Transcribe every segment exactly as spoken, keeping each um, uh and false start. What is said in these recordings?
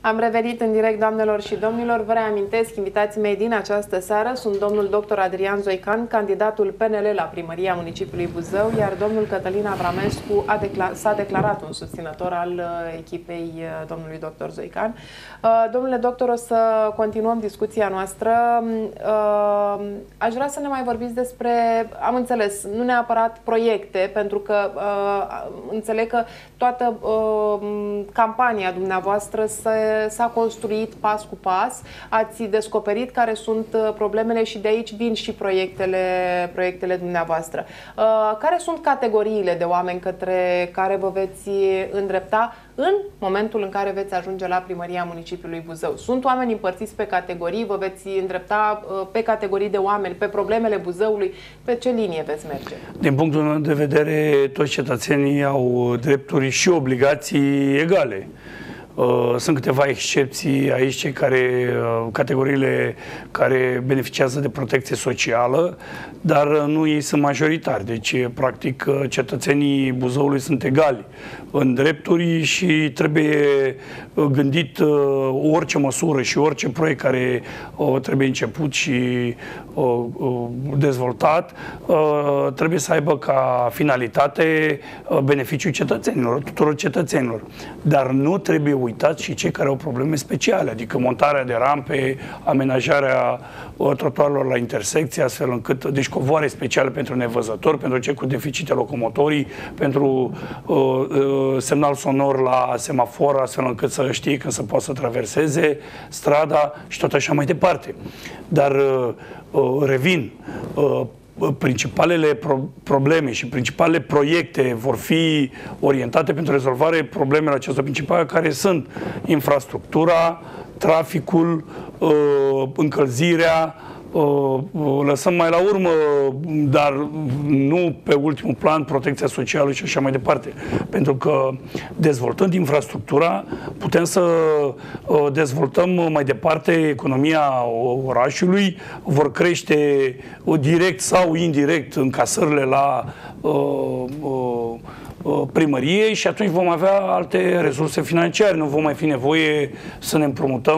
Am revenit în direct, doamnelor și domnilor. Vă reamintesc, invitații mei din această seară sunt domnul doctor Adrian Zoican, candidatul P N L la primăria municipiului Buzău, iar domnul Cătălin Avramescu a declar s-a declarat un susținător al uh, echipei uh, domnului doctor Zoican. Uh, domnule doctor, o să continuăm discuția noastră. Uh, aș vrea să ne mai vorbiți despre, am înțeles, nu neapărat proiecte, pentru că uh, înțeleg că toată uh, campania dumneavoastră s-a construit pas cu pas, ați descoperit care sunt problemele și de aici vin și proiectele, proiectele dumneavoastră. Uh, care sunt categoriile de oameni către care vă veți îndrepta în momentul în care veți ajunge la primăria municipiului Buzău? Sunt oameni împărțiți pe categorii, vă veți îndrepta uh, pe categorii de oameni, pe problemele Buzăului, pe ce linie veți merge? Din punctul meu de vedere, toți cetățenii au drepturi și obligații egale. Sunt câteva excepții aici, cei care, categoriile care beneficiază de protecție socială, dar nu ei sunt majoritari. Deci, practic, cetățenii Buzăului sunt egali în drepturi și trebuie gândit orice măsură și orice proiect care trebuie început și dezvoltat, trebuie să aibă ca finalitate beneficiul cetățenilor, tuturor cetățenilor. Dar nu trebuie uitați și cei care au probleme speciale, adică montarea de rampe, amenajarea trotuarelor la intersecție, astfel încât, deci covoare speciale pentru nevăzători, pentru cei cu deficite locomotorii, pentru uh, uh, semnal sonor la semafor, astfel încât să știe când să poată să traverseze strada și tot așa mai departe. Dar uh, uh, revin, uh, principalele pro probleme și principalele proiecte vor fi orientate pentru rezolvarea problemelor acestor principale, care sunt infrastructura, traficul, încălzirea, lăsăm mai la urmă, dar nu pe ultimul plan, protecția socială și așa mai departe. Pentru că dezvoltând infrastructura, putem să dezvoltăm mai departe economia orașului, vor crește direct sau indirect încasările la primăriei și atunci vom avea alte resurse financiare, nu vom mai fi nevoie să ne împrumutăm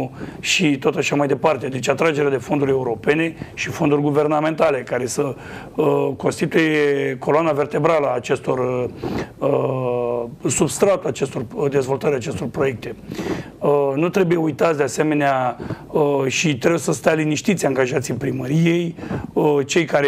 și tot așa mai departe. Deci atragerea de fonduri europene și fonduri guvernamentale care să uh, constituie coloana vertebrală a acestor uh, substratul acestor dezvoltări, acestor proiecte. Uh, nu trebuie uitați de asemenea uh, și trebuie să stea liniștiți angajații primăriei, uh, cei care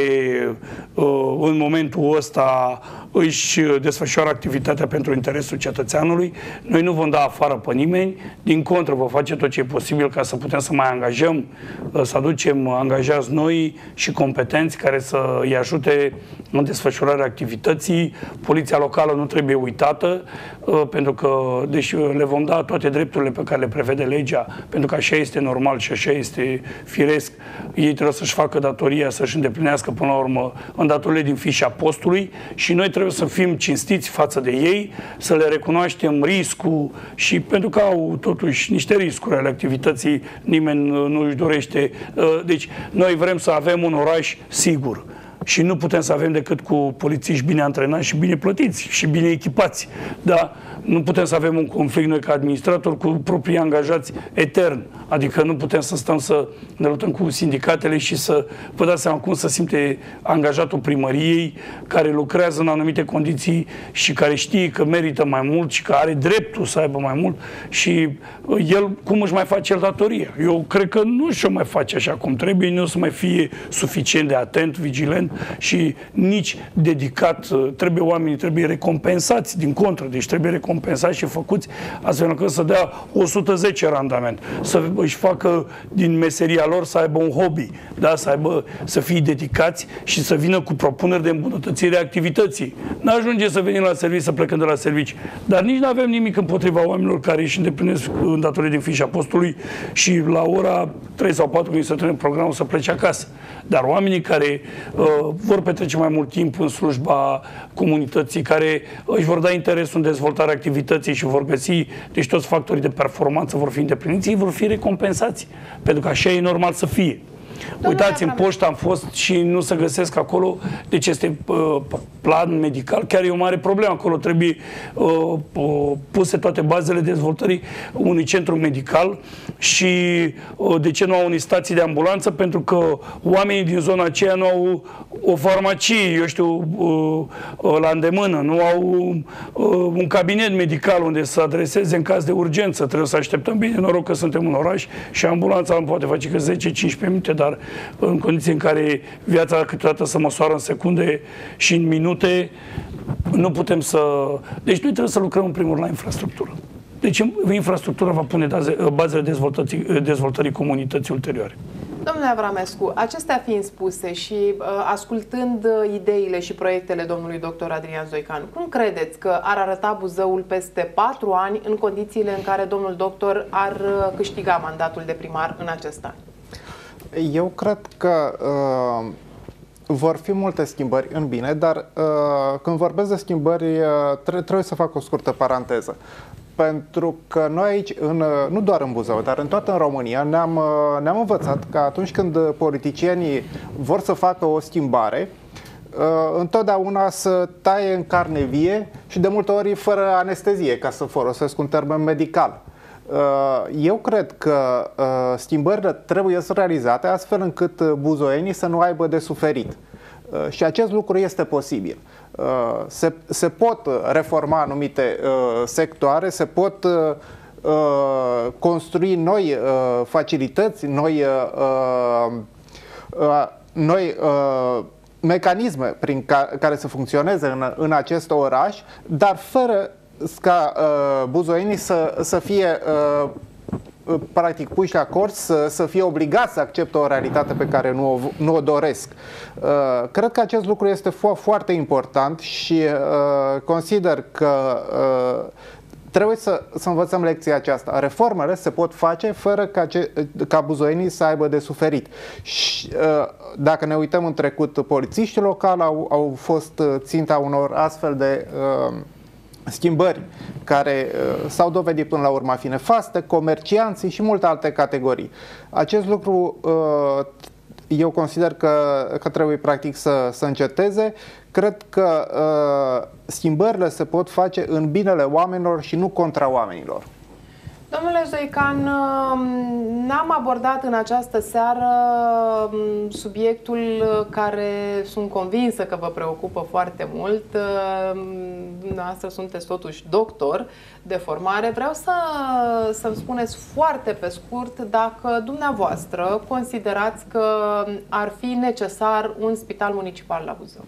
uh, în momentul ăsta își desfășoară activitatea pentru interesul cetățeanului. Noi nu vom da afară pe nimeni, din contră vom face tot ce e posibil ca să putem să mai angajăm, să aducem angajați noi și competenți care să îi ajute în desfășurarea activității. Poliția locală nu trebuie uitată, pentru că deci le vom da toate drepturile pe care le prevede legea, pentru că așa este normal și așa este firesc. Ei trebuie să-și facă datoria, să-și îndeplinească până la urmă îndatorile din fișa postului și noi trebuie să fim cinstiți față de ei, să le recunoaștem riscul și pentru că au totuși niște riscuri ale activității, nimeni nu își dorește. Deci noi vrem să avem un oraș sigur. Și nu putem să avem decât cu polițiști bine antrenați și bine plătiți și bine echipați. Dar nu putem să avem un conflict noi ca administrator cu proprii angajați etern. Adică nu putem să stăm să ne luptăm cu sindicatele și să vă dați seama cum să simte angajatul primăriei care lucrează în anumite condiții și care știe că merită mai mult și că are dreptul să aibă mai mult și el cum își mai face el datoria. Eu cred că nu și-o mai face așa cum trebuie, nu o să mai fie suficient de atent, vigilent și nici dedicat. Trebuie oamenii, trebuie recompensați din contră, deci trebuie recompensați și făcuți astfel încât să dea o sută zece randament, să își facă din meseria lor să aibă un hobby, da? Să aibă, să fie dedicați și să vină cu propuneri de îmbunătățire a activității. N-ajunge să venim la serviciu, să plecăm de la serviciu, dar nici nu avem nimic împotriva oamenilor care își îndeplinesc îndatoriri din fișa postului și la ora trei sau patru când se termină programul să plece acasă. Dar oamenii care uh, vor petrece mai mult timp în slujba comunității, care își vor da interesul în dezvoltarea activității și vor găsi, deci toți factorii de performanță vor fi îndepliniți, ei vor fi recompensați, pentru că așa e normal să fie. Uitați, în poștă am fost și nu se găsesc acolo, deci este uh, plan medical, chiar e o mare problemă. Acolo trebuie uh, uh, puse toate bazele dezvoltării unui centru medical și uh, de ce nu au unei stații de ambulanță? Pentru că oamenii din zona aceea nu au o farmacie, eu știu, uh, uh, la îndemână, nu au uh, un cabinet medical unde să adreseze în caz de urgență. Trebuie să așteptăm. Bine, noroc că suntem în oraș și ambulanța nu poate face că zece cincisprezece minute, dar în condiții în care viața câteodată se măsoară în secunde și în minute, nu putem să... Deci noi trebuie să lucrăm în primul rând la infrastructură. Deci infrastructura va pune bazele dezvoltării, dezvoltării comunității ulterioare. Domnule Avramescu, acestea fiind spuse și uh, ascultând uh, ideile și proiectele domnului doctor Adrian Zoican, cum credeți că ar arăta Buzăul peste patru ani în condițiile în care domnul doctor ar uh, câștiga mandatul de primar în acest an? Eu cred că uh, vor fi multe schimbări în bine, dar uh, când vorbesc de schimbări uh, tre trebuie să fac o scurtă paranteză. Pentru că noi aici, în, nu doar în Buzău, dar în toată în România, ne-am ne-am învățat că atunci când politicienii vor să facă o schimbare, întotdeauna să taie în carne vie și de multe ori fără anestezie, ca să folosesc un termen medical. Eu cred că schimbările trebuie să realizate astfel încât buzoienii să nu aibă de suferit. Și acest lucru este posibil. Se, se pot reforma anumite uh, sectoare, se pot uh, construi noi uh, facilități, noi, uh, uh, noi uh, mecanisme prin ca, care să funcționeze în, în acest oraș, dar fără ca uh, buzoienii să, să fie uh, practic puși la acord, să, să fie obligați să accepte o realitate pe care nu o, nu o doresc. Uh, cred că acest lucru este fo foarte important și uh, consider că uh, trebuie să, să învățăm lecția aceasta. Reformele se pot face fără ca, ce, ca buzoienii să aibă de suferit. Și uh, dacă ne uităm în trecut, polițiștii locali au, au fost ținta unor astfel de uh, schimbări care uh, s-au dovedit până la urmă a fi nefaste, comercianții și multe alte categorii. Acest lucru uh, eu consider că, că trebuie practic să, să înceteze. Cred că uh, schimbările se pot face în binele oamenilor și nu contra oamenilor. Domnule Zoican, n-am abordat în această seară subiectul care sunt convinsă că vă preocupă foarte mult. Dumneavoastră sunteți totuși doctor de formare. Vreau să, să-mi spuneți foarte pe scurt dacă dumneavoastră considerați că ar fi necesar un spital municipal la Buzău.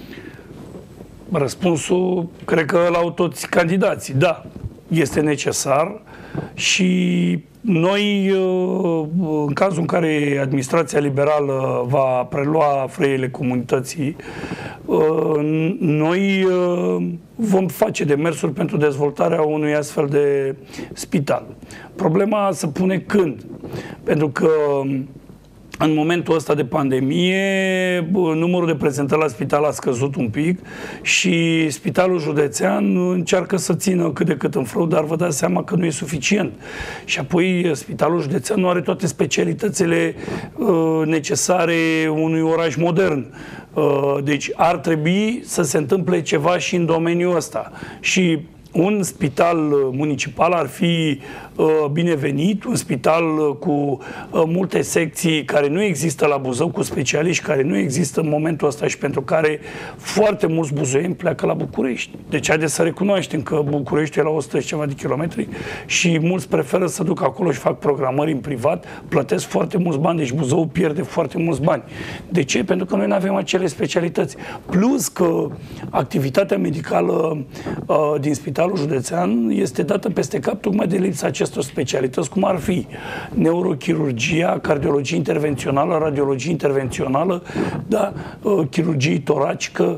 Răspunsul, cred că l-au toți candidații. Da, este necesar. Și noi, în cazul în care administrația liberală va prelua frâiele comunității, noi vom face demersuri pentru dezvoltarea unui astfel de spital. Problema se pune când? Pentru că în momentul ăsta de pandemie, numărul de prezentări la spital a scăzut un pic și spitalul județean încearcă să țină cât de cât în frâu, dar vă dați seama că nu e suficient. Și apoi spitalul județean nu are toate specialitățile uh, necesare unui oraș modern. Uh, deci ar trebui să se întâmple ceva și în domeniul ăsta. Și un spital municipal ar fi uh, binevenit, un spital uh, cu uh, multe secții care nu există la Buzău, cu specialiști care nu există în momentul ăsta și pentru care foarte mulți buzoieni pleacă la București. Deci haideți să recunoaștem că București e la o sută și ceva de kilometri și mulți preferă să ducă acolo și fac programări în privat, plătesc foarte mulți bani, deci Buzău pierde foarte mulți bani. De ce? Pentru că noi nu avem acele specialități. Plus că activitatea medicală uh, din spital județean este dată peste cap tocmai de lipsa acestor specialități, cum ar fi neurochirurgia, cardiologie intervențională, radiologie intervențională, da, chirurgie toracică.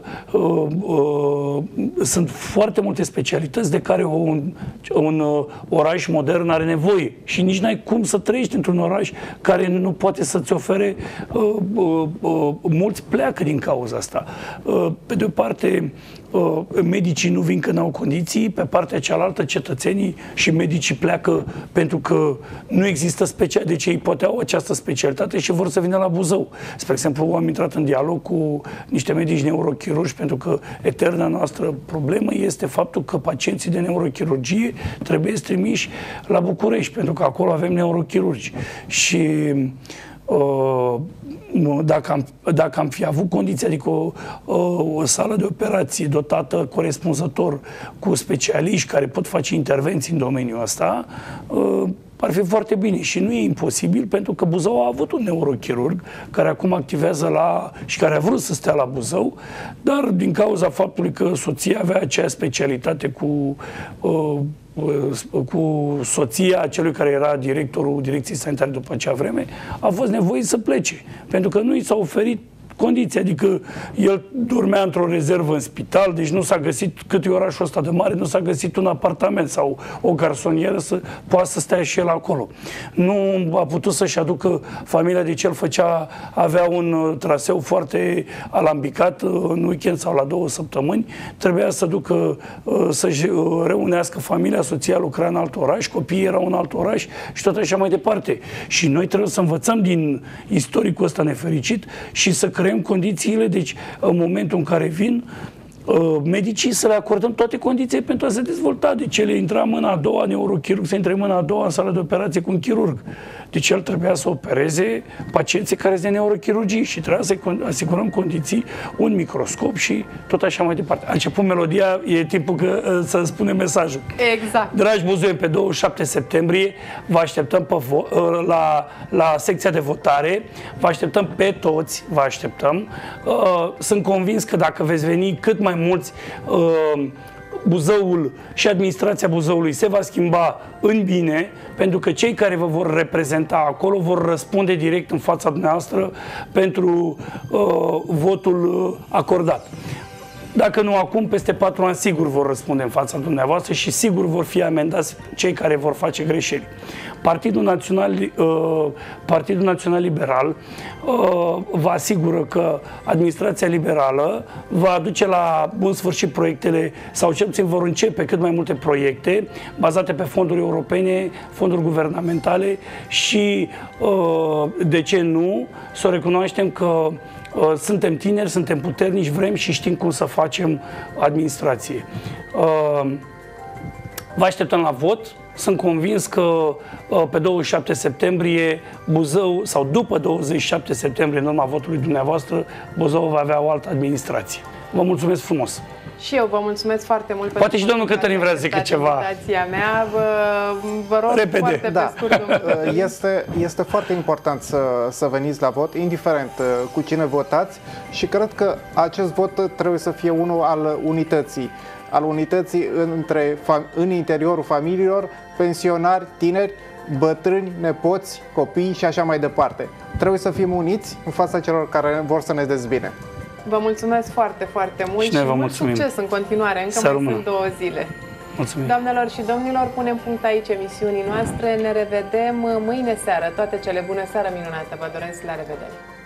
Sunt foarte multe specialități de care un, un oraș modern are nevoie și nici n-ai cum să trăiești într-un oraș care nu poate să-ți ofere. Mulți pleacă din cauza asta. Pe de o parte, medicii nu vin că n-au condiții, pe partea cealaltă cetățenii și medicii pleacă pentru că nu există special, deci ei poate au această specialitate și vor să vină la Buzău. Spre exemplu, am intrat în dialog cu niște medici neurochirurgi pentru că eterna noastră problemă este faptul că pacienții de neurochirurgie trebuie trimiși la București, pentru că acolo avem neurochirurgi. Și uh, Dacă am, dacă am fi avut condiții, adică o, o, o sală de operație dotată corespunzător cu specialiști care pot face intervenții în domeniul ăsta, ar fi foarte bine. Și nu e imposibil, pentru că Buzău a avut un neurochirurg care acum activează la, și care a vrut să stea la Buzău, dar din cauza faptului că soția avea aceea specialitate cu uh, cu soția celui care era directorul Direcției Sanitare după acea vreme, a fost nevoit să plece. Pentru că nu i s-a oferit condiții, adică el dormea într-o rezervă în spital, deci nu s-a găsit, cât e orașul ăsta de mare, nu s-a găsit un apartament sau o garsonieră să poată să stea și el acolo. Nu a putut să-și aducă familia, deci el făcea, avea un traseu foarte alambicat în weekend sau la două săptămâni, trebuia să ducă, să-și reunească familia, soția lucra în alt oraș, copiii erau în alt oraș și tot așa mai departe. Și noi trebuie să învățăm din istoricul ăsta nefericit și să creăm condițiile, deci în momentul în care vin medicii, să le acordăm toate condițiile pentru a se dezvolta. Deci ele intra în mâna a doua, neurochirurg să intre în mâna a doua în sală de operație cu un chirurg. Deci el trebuia să opereze pacienții care sunt de neurochirurgie și trebuia să asigurăm condiții, un microscop și tot așa mai departe. A început melodia, e timpul că, să spunem mesajul. Exact. Dragi buzoieni, pe douăzeci și șapte septembrie vă așteptăm pe la, la secția de votare, vă așteptăm pe toți, vă așteptăm. Sunt convins că dacă veți veni cât mai mulți, Buzăul și administrația Buzăului se va schimba în bine, pentru că cei care vă vor reprezenta acolo vor răspunde direct în fața dumneavoastră pentru uh, votul acordat. Dacă nu acum, peste patru ani sigur vor răspunde în fața dumneavoastră și sigur vor fi amendați cei care vor face greșeli. Partidul Național, uh, Partidul Național Liberal uh, vă asigură că administrația liberală va aduce la bun sfârșit proiectele, sau cel puțin vor începe cât mai multe proiecte bazate pe fonduri europene, fonduri guvernamentale și, uh, de ce nu, să recunoaștem că Uh, suntem tineri, suntem puternici, vrem și știm cum să facem administrație. Uh, vă așteptăm la vot. Sunt convins că uh, pe douăzeci și șapte septembrie Buzău, sau după douăzeci și șapte septembrie, în urma votului dumneavoastră, Buzău va avea o altă administrație. Vă mulțumesc frumos! Și eu vă mulțumesc foarte mult. Poate și domnul Cătălin vrea să zică ceva. Mea. Vă, vă rog repede. foarte da. pe scurt. Este, este foarte important să, să veniți la vot, indiferent cu cine votați, și cred că acest vot trebuie să fie unul al unității. Al unității între, în interiorul familiilor, pensionari, tineri, bătrâni, nepoți, copii și așa mai departe. Trebuie să fim uniți în fața celor care vor să ne dezbine. Vă mulțumesc foarte, foarte mult și, și mult mulțumim. Succes în continuare. Încă Să mai rămână. sunt două zile. Mulțumim. Doamnelor și domnilor, punem punct aici emisiunii noastre. Ne revedem mâine seară. Toate cele bune, seară minunată. Vă doresc, la revedere!